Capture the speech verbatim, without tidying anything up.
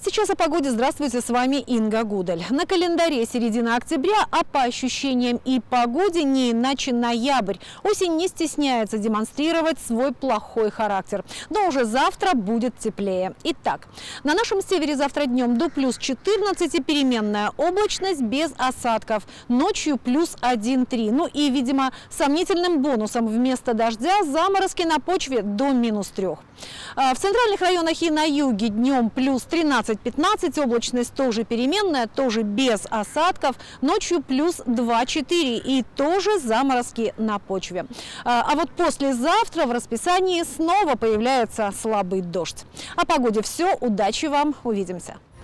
Сейчас о погоде. Здравствуйте, с вами Инга Гудель. На календаре середина октября, а по ощущениям и погоде не иначе ноябрь. Осень не стесняется демонстрировать свой плохой характер. Но уже завтра будет теплее. Итак, на нашем севере завтра днем до плюс четырнадцати переменная облачность без осадков. Ночью плюс один-три. Ну и, видимо, сомнительным бонусом вместо дождя заморозки на почве до минус трех. В центральных районах и на юге днем плюс тринадцать-пятнадцать, облачность тоже переменная, тоже без осадков. Ночью плюс два-четыре и тоже заморозки на почве. А вот послезавтра в расписании снова появляется слабый дождь. О погоде все. Удачи вам. Увидимся.